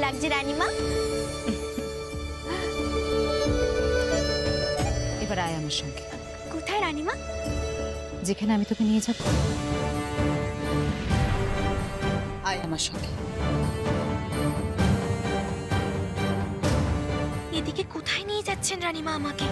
লাগছে রানীমা। এবার আয় আমার সঙ্গে। কোথায় রানীমা? যেখানে আমি তোকে নিয়ে যাব। আয় আমার সঙ্গে। এদিকে কোথায় নিয়ে যাচ্ছেন রানীমা আমাকে?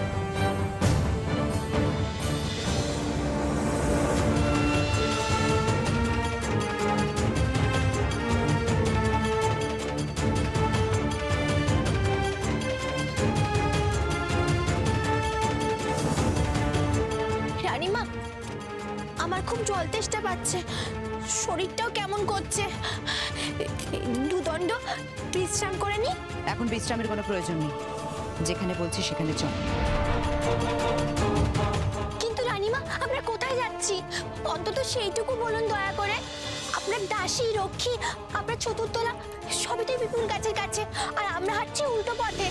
রানীমা, আমার খুব জল তেষ্টা পাচ্ছে, শরীরটাও কেমন করছে। দুদণ্ড বিশ্রাম করে নি। এখন বিশ্রামের কোনো প্রয়োজন নেই, যেখানে বলছি সেখানে চল। কিন্তু রানীমা, আমরা কোথায় যাচ্ছি অন্তত সেইটুকু বলুন দয়া করে। আপনার দাসী, রক্ষী, আপনার চতুর্থলা সবই তো বিপুল গাছের কাছে, আর আমরা হাঁটছি উল্টো পথে।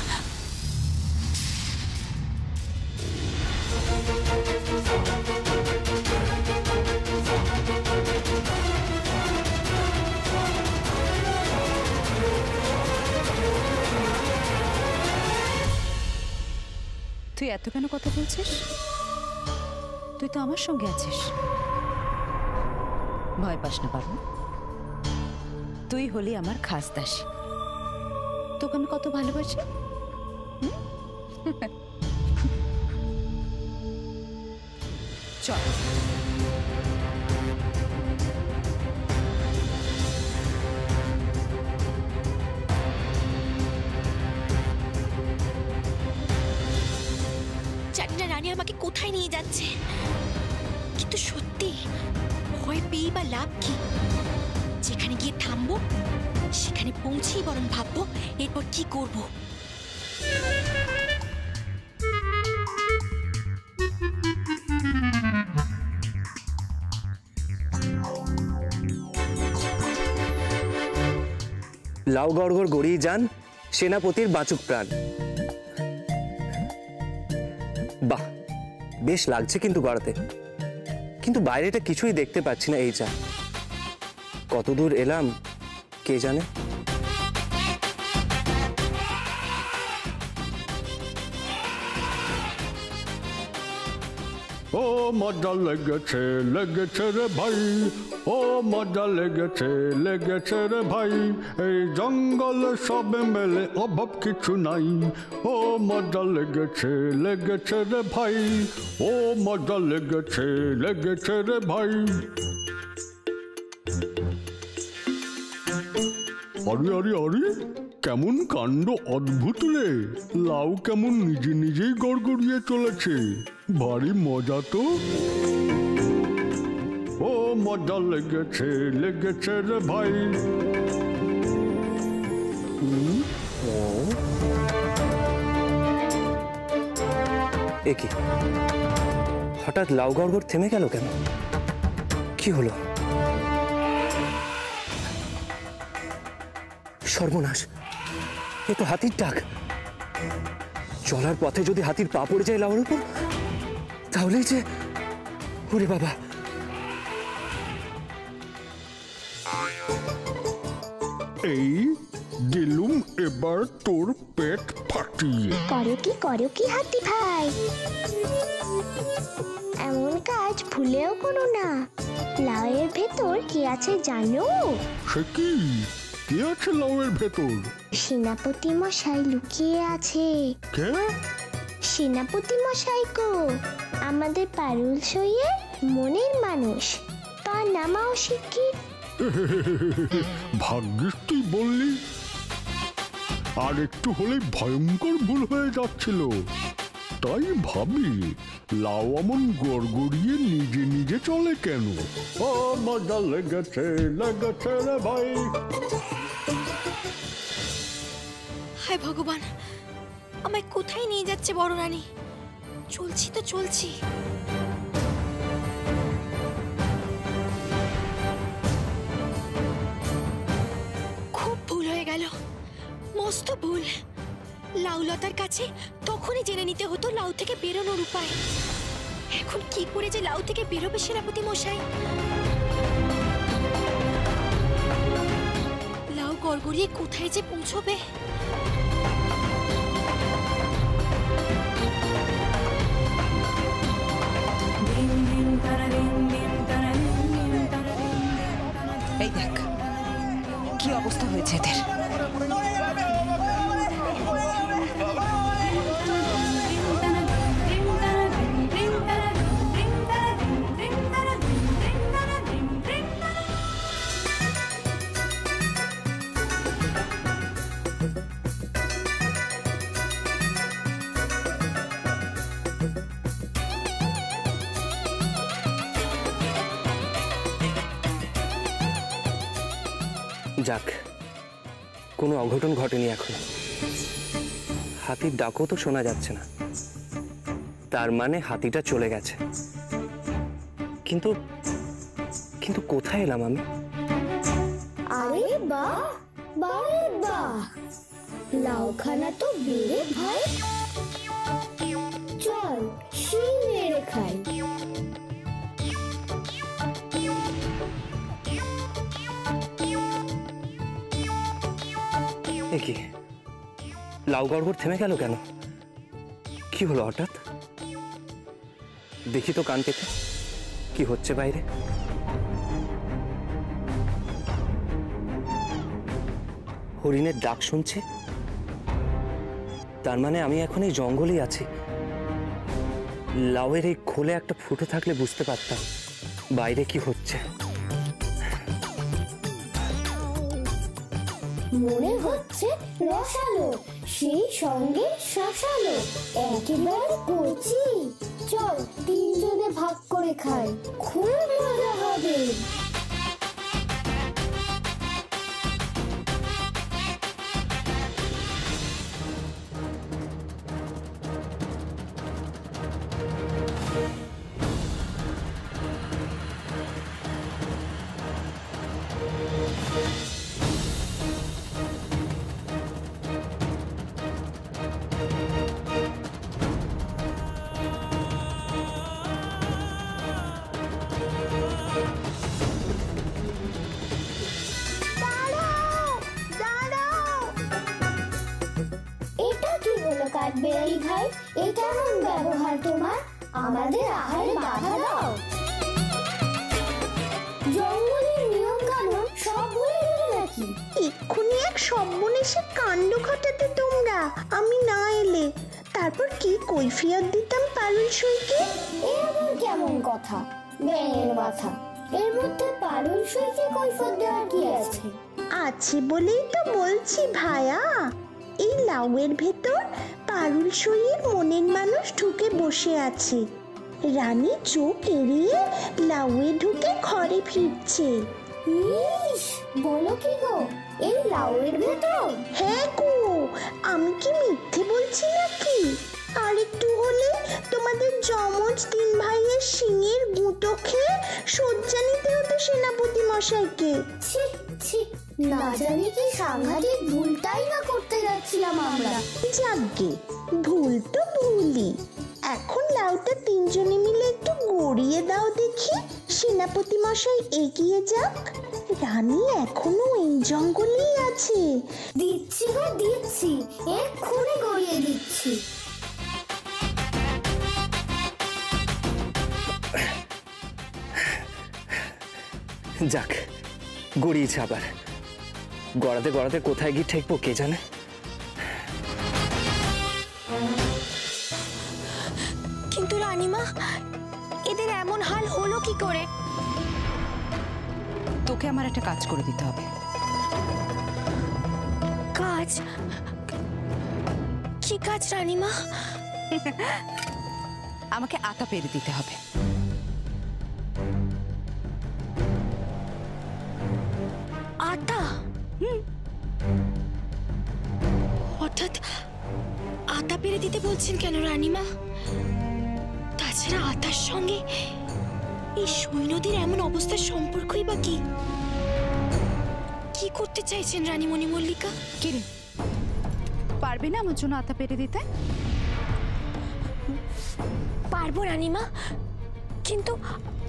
তুই এত কেন কথা বলছিস? তুই তো আমার সঙ্গে আছিস। ভয় পাস না বাবু, তুই হলি আমার খাস দাসী। তোকে আমি কত ভালোবাসি। চল। জানি না রানী আমাকে কোথায় নিয়ে যাচ্ছে, কিন্তু সত্যি ভয় পেয়ে বা লাভ কি? যেখানে গিয়ে থামবো সেখানে পৌঁছেই বরং ভাববো এরপর কি করব। লাউ গড়গড় গড়িয়ে যান, সেনাপতির বাঁচুক প্রাণ। বাহ, বেশ লাগছে কিন্তু গড়াতে, কিন্তু বাইরেটা কিছুই দেখতে পাচ্ছি না। এই যা, কত দূর এলাম কে জানে। ও মজা লেগেছে লেগেছে রে ভাই, ও মজা লেগেছে লেগেছে রে ভাই, এই জঙ্গলে সবে মেলে অভাব কিছু নাই। ও মজা লেগেছে লেগেছে রে ভাই, ও মজা লেগেছে লেগেছে রে ভাই। আরে আরে আরে, কেমন কাণ্ড অদ্ভুত রে! লাউ কেমন নিজে নিজেই গড়গড়িয়ে চলেছে, ভারী মজা তো। ও মজা লেগেছে লেগেছে রে ভাই। এ কি, হঠাৎ লাউ গড়গড় থেমে গেল কেন? কি হলো? সর্বনাশ, এ তো হাতির ডাক। চলার পথে যদি হাতির পা পড়ে যায় লাউর উপর, তাহলেই যে, ওরে বাবা! এই দিলুম এবার তোর পেট ফাটিয়ে। করো কি হাতি ভাই, এমন কাজ ভুলেও করো না। লাউয়ের ভেতর কি আছে জানো? সে কি? কি আছে লাউয়ের ভেতর? সেনাপতি মশাই লুকিয়ে আছে। কে? সেনাপতি মশাই গো, আমাদের পারুল সইয়ের মনের মানুষ, তার নামাও শিগগির। ভাগ্যিস তুই বললি, আর একটু হলেই ভয়ঙ্কর ভুল হয়ে যাচ্ছিল। তাই ভাবি লাউ এমন গড়গড়িয়ে নিজে নিজে চলে কেন? ও মজা লেগেছে লেগেছে রে ভাই। হায় ভগবান, আমায় কোথায় নিয়ে যাচ্ছে বড় রানী? চলছি তো চলছি। খুব ভুল হয়ে গেল, মস্ত ভুল। লাউলতার কাছে তখনই জেনে নিতে হতো লাউ থেকে বেরোনোর উপায়। এখন কি করে যে লাউ থেকে বেরোবে সেনাপতি মশাই? লাউ গড়গড়িয়ে কোথায় যে পৌঁছবে। এই দেখ কি অবস্থা হয়েছে এদের। যাক, কোনো অঘটন ঘটেনি এখনো। হাতির ডাকও তো শোনা যাচ্ছে না, তার মানে হাতিটা চলে গেছে। কিন্তু কিন্তু কোথায় এলাম আমি? আরে বাহ, বাহ বাহ, লাউখানা তো বেড়ে ভাই। চল সেই মেরে খাই। কি লাউ গড়গড় থেমে গেল কেন? কি হলো হঠাৎ? দেখি তো কান পেতে কি হচ্ছে বাইরে। হরিণের ডাক শুনছে, তার মানে আমি এখন এই জঙ্গলেই আছি। লাউয়ের এই খোলে একটা ফুটো থাকলে বুঝতে পারতাম বাইরে কি হচ্ছে। মনে হচ্ছে রসালো, সেই সঙ্গে শাসালো, একেবারে কচি। চল তিনজনে ভাগ করে খাই, খুব মজা হবে। কাঠবেড়ালি ভাই, এ কেমন ব্যবহার তোমার? আমাদের আহারে বাধা দাও। জঙ্গলের নিয়ম কানুন সব ভুলে গেলে নাকি? এক্ষুনি এক সর্বনেশে কাণ্ড ঘটাতে তোমরা আমি না এলে, তারপর কি কৈফিয়ত দিতাম পারুল সইকে? এ আবার কেমন কথা? ব্যাঙের মাথা, এর মধ্যে পারুল সইকে কৈফিয়ত দেওয়ার কি আছে? আছে বলেই তো বলছি ভায়া, এই লাউয়ের ভেতর পারুল সইয়ের মনের মানুষ ঢুকে বসে আছে। রানী চোখ এড়িয়ে লাউয়ে ঢুকে ঘরে ফিরছে। ইস, বলো কি গো, এই লাউয়ের ভেতর? হ্যাঁ গো, আমি কি মিথ্যে বলছি নাকি? আর একটু হলে তোমাদের যমজ তিন ভাইয়ের শিঙের গুঁতো খেয়ে শয্যা নিতে হতো সেনাপতি মশাইকে। ছি ছি, না জানি কি সাংঘাতিক ভুলটাই না করতে যাচ্ছিলাম আমরা। যাকগে, ভুল তো ভুলই। এখন লাউটা তিনজনে মিলে একটু গড়িয়ে দাও দেখি, সেনাপতি মশাই এগিয়ে যাক। রানী এখনো এই জঙ্গলেই আছে। দিচ্ছি গো দিচ্ছি, এক্ষুনি গড়িয়ে দিচ্ছি। যাক, গড়িয়েছে আবার। গড়াতে গড়াতে কোথায় গিয়ে ঠেকবো কে জানে। কিন্তু রানীমা, এদের এমন হাল হলো কি করে? তোকে আমার একটা কাজ করে দিতে হবে। কাজ? কি কাজ রানীমা? আমাকে আটা পেরে দিতে হবে। আটা? হঠাৎ আটা পেরে দিতে বলছেন কেন রানীমা? তাছাড়া আটার সঙ্গে এই সৈন্যদের এমন অবস্থার সম্পর্কই বা কি? কি করতে চাইছেন রানীমণি মল্লিকা? কি রে, পারবি না আমার জন্য আটা পেরে দিতে? পারবো রানীমা, কিন্তু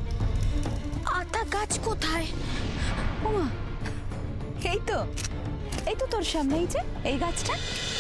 আটা গাছ কোথায়? ওমা, এই তো এই তো তোর সামনেই যে এই গাছটা।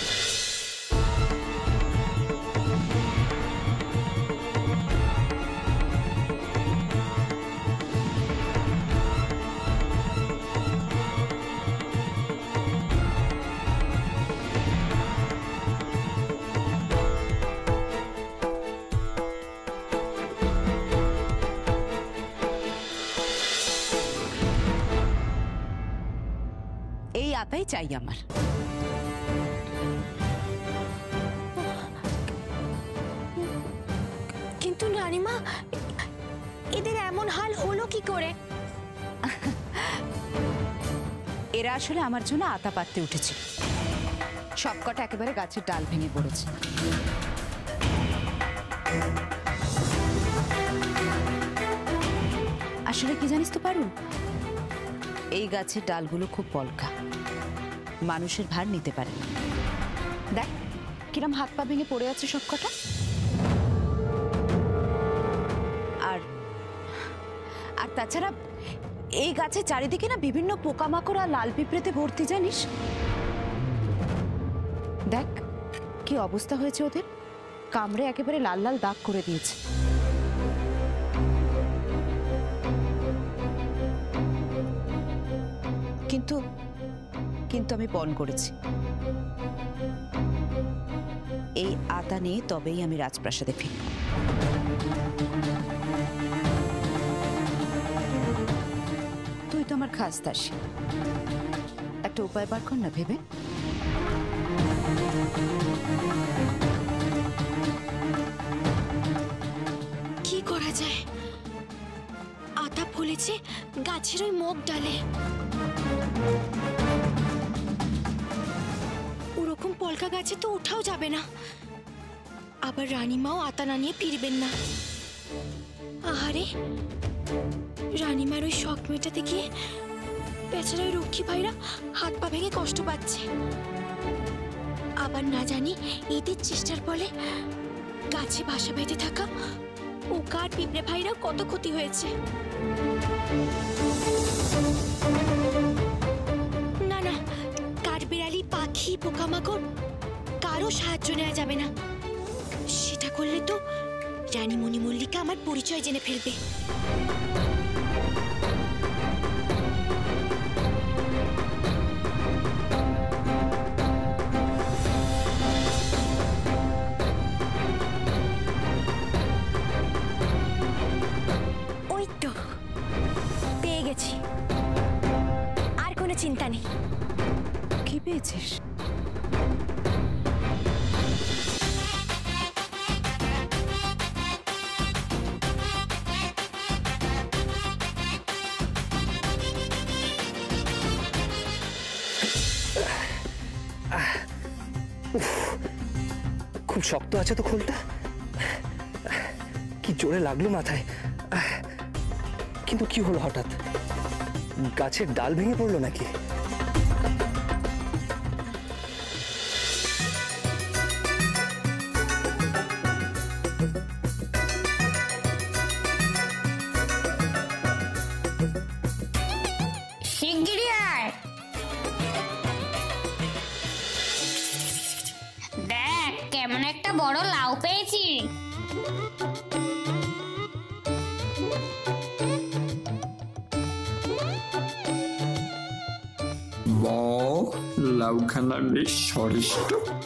এই আতাই চাই আমার। কিন্তু রানীমা, এদের এমন হাল হলো কি করে? এরা আসলে আমার জন্য আতা পাততে উঠেছে, সবকটা একেবারে গাছের ডাল ভেঙে পড়েছে। আসলে কি জানিস তো পারুল, এই গাছের ডালগুলো খুব পলকা, মানুষের ভার নিতে পারে না। দেখ কিরম হাত পা ভেঙে পড়ে আছে সবকটা। আর আর তাছাড়া এই গাছের চারিদিকে না বিভিন্ন পোকামাকড় আর লাল পিঁপড়েতে ভর্তি, জানিস? দেখ কি অবস্থা হয়েছে ওদের, কামড়ে একেবারে লাল লাল দাগ করে দিয়েছে। কিন্তু কিন্তু আমি পণ করেছি, এই আতা নিয়ে তবেই আমি রাজপ্রাসাদে ফিরব। তুই তো আমার খাস দাসী, একটা উপায় বার কর না ভেবে। কি করা যায়? আতা ফলেছে গাছের ওই মুখ ডালে। ওরকম পলকা গাছে তো ওঠাও যাবে না, আবার রানীমাও আতা না নিয়ে ফিরবেন না। আহারে, রানীমার ওই শখ মেটাতে গিয়ে বেচারা ওই রক্ষী ভাইরা হাত পা ভেঙে কষ্ট পাচ্ছে। আবার না জানি এদের চেষ্টার ফলে গাছে বাসা বেঁধে থাকা পোকা আর পিঁপড়ে ভাইরাও কত ক্ষতি হয়েছে। না না, কাঠবিড়ালি, পাখি, পোকামাকড় কারো সাহায্য নেওয়া যাবে না। সেটা করলে তো রানী মণি মল্লিকা আমার পরিচয় জেনে ফেলবে। ওই তো পেয়ে গেছি, আর কোনো চিন্তা নেই। কি পেয়েছিস? খুব শক্ত আছে তো খোলটা, কি জোরে লাগলো মাথায়। কিন্তু কি হলো হঠাৎ, গাছের ডাল ভেঙে পড়লো নাকি? শিগগিরই আয়। দেখ কেমন একটা বড় লাউ পেয়েছি। বাহ, লাউখানা বেশ সরিষ্ট।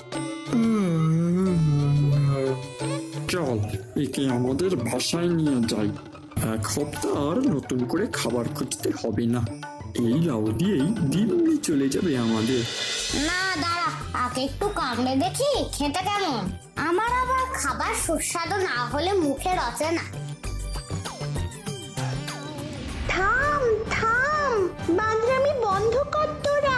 চল একে আমাদের বাসায় নিয়ে যাই, এক সপ্তাহ আর নতুন করে খাবার খুঁজতে হবে না। এই লাউ দিয়েই দিব্যি চলে যাবে আমাদের। না দাঁড়া, আগে একটু কামড়ে দেখি খেতে কেমন। আমার আবার খাবার সুস্বাদু না হলে মুখে রচে না। থাম থাম, বাঁদরামি বন্ধ কর তোরা।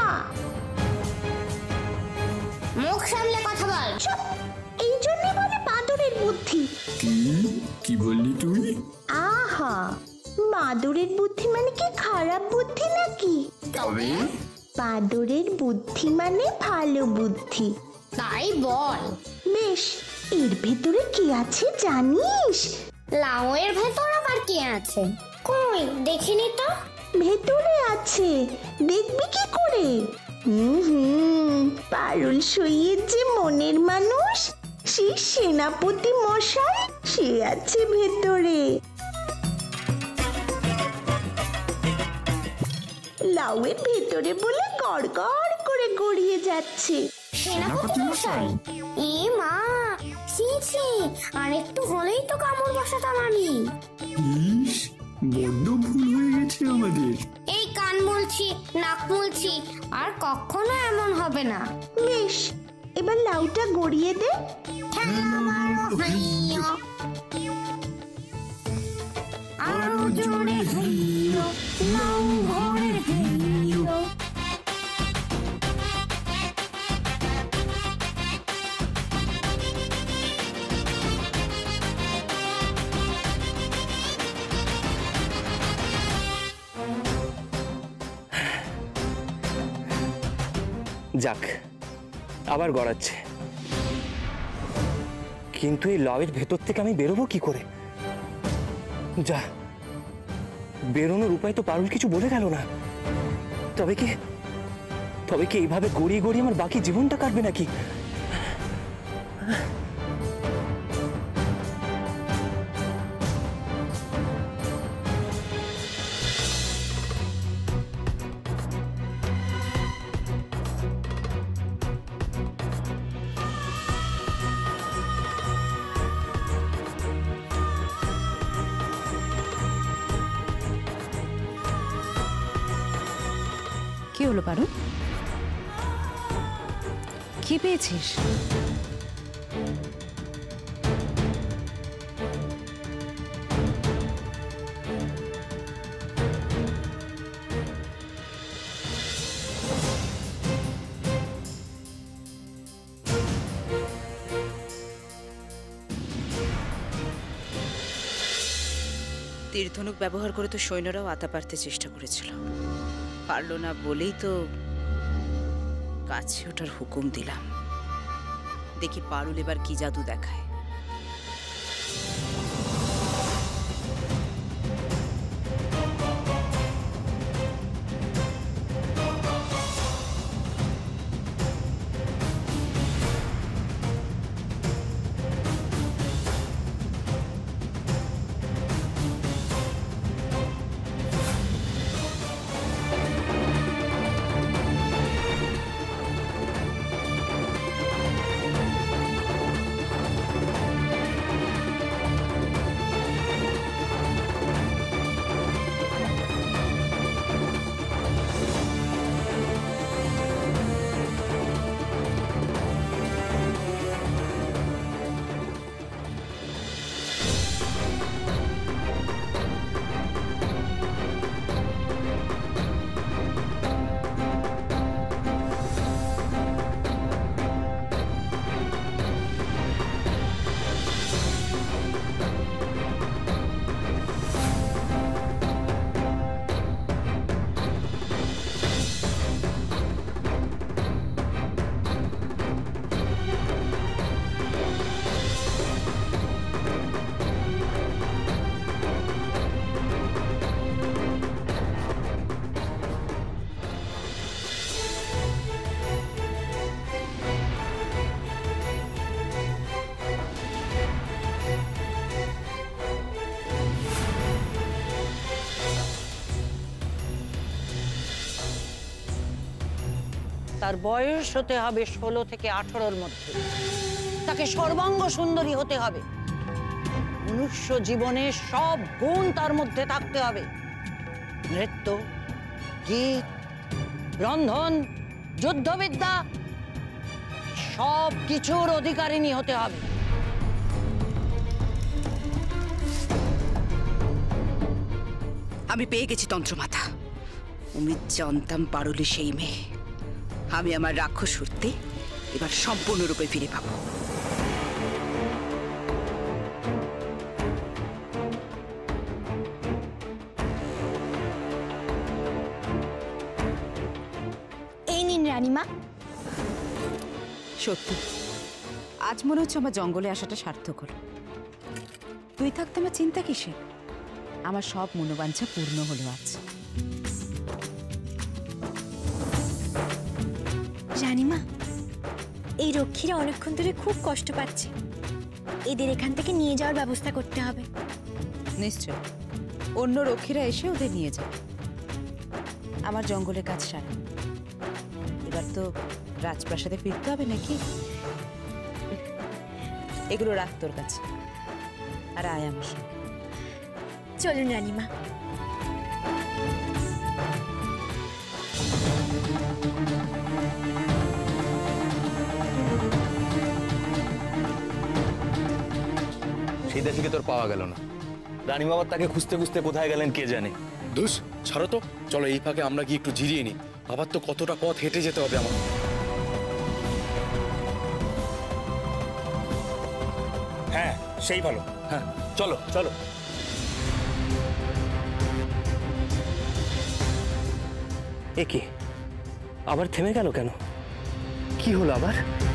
মুখ সামলে কথা বল। চুপ, এই জন্যই বলে বাঁদরের বুদ্ধি। কি বললি তুই? আহা, বাঁদরের বুদ্ধি মানে কি খারাপ বুদ্ধি নাকি? তবে বাঁদরের বুদ্ধি মানে ভালো বুদ্ধি। তাই বল। বেশ, এর ভেতরে কি আছে জানিস? লাউয়ের ভেতর আবার কি আছে? কই দেখিনি তো। ভেতরে আছে, দেখবি কি করে? পারুল সইয়ের যে মনের মানুষ, সেই সেনাপতি মশাই সে আছে ভেতরে। লাউয়ের ভেতরে বলে গড় গড় করে গড়িয়ে যাচ্ছে। সেনাপতি মশাই, এ মা, ছি ছি, আর একটু হলেই তো কামড় বসাতাম আমি। ইস, বড্ড ভুল হয়ে গেছে আমাদের। এই কান মুলছি, নাক মুলছি, আর কখনো এমন হবে না। বেশ, এবার লাউটা গড়িয়ে দে। আরো জোরে হেইয়ো, লাউ ঘরের হেইয়ো। যাক, আবার গড়াচ্ছে। কিন্তু এই লাউয়ের ভেতর থেকে আমি বেরোবো কি করে? যা, বেরোনোর উপায় তো পারুল কিছু বলে গেল না। তবে কি এইভাবে গড়িয়ে গড়িয়ে আমার বাকি জীবনটা কাটবে নাকি? কি হলো পারুল? কি পেয়েছিস? তীরধনুক ব্যবহার করে তো সৈন্যরাও আতা পারতে চেষ্টা করেছিল, পারল না বলেই তো কাছে ওঠার হুকুম দিলাম। দেখি পারুল এবার কি জাদু দেখায়। তার বয়স হতে হবে 16 থেকে 18-র মধ্যে। তাকে সর্বাঙ্গ সুন্দরী হতে হবে। মনুষ্য জীবনের সব গুণ তার মধ্যে থাকতে হবে। নৃত্য, গীত, রন্ধন, যুদ্ধবিদ্যা, সব কিছুর অধিকারিণী হতে হবে। আমি পেয়ে গেছি তন্ত্রমাতা। আমি জানতাম পারুলি সেই মেয়ে। আমি আমার রাক্ষস শক্তি এবার সম্পূর্ণরূপে ফিরে পাবো। এই নিন রানীমা। সত্যি আজ মনে হচ্ছে আমার জঙ্গলে আসাটা সার্থক হলো। তুই থাকতে আমার চিন্তা কিসে? আমার সব মনোবাঞ্ছা পূর্ণ হলো আজ। রানীমা, এই রক্ষীরা অনেকক্ষণ ধরে খুব কষ্ট পাচ্ছে, এদের এখান থেকে নিয়ে যাওয়ার ব্যবস্থা করতে হবে। নিশ্চয় অন্য রক্ষীরা এসে ওদের নিয়ে যাবে। আমার জঙ্গলের কাজ সারা, এবার তো রাজপ্রাসাদে ফিরতে হবে নাকি? এগুলো রাখ তোর কাছে, আর আয় আমার সঙ্গে। চলুন রানীমা। সেই দেশিকে তোর পাওয়া গেল না। রানী বাবা তাকে খুঁজতে খুঁজতে কোথায় গেলেন কে জানে। ধুস, ছাড়ো তো, চলো এই ফাঁকে আমরা গিয়ে একটু জিরিয়ে নিই। আবার তো কতটা পথ হেঁটে যেতে হবে আমার। হ্যাঁ সেই ভালো, হ্যাঁ চলো চলো। এ কি, আবার থেমে গেল কেন? কি হলো আবার?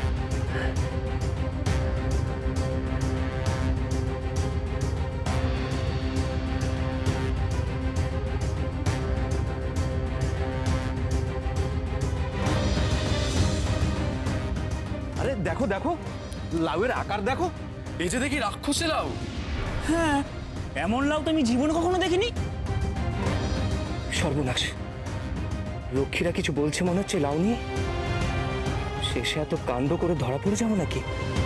আরে দেখো দেখো, লাউয়ের আকার দেখো। এই যে দেখি রাক্ষসে লাউ। হ্যাঁ, এমন লাউ তো আমি জীবনে কখনো দেখিনি। সর্বনাশ, রক্ষীরা কিছু বলছে মনে হচ্ছে লাউ নিয়ে। শেষে এত কাণ্ড করে ধরা পড়ে যাবো নাকি?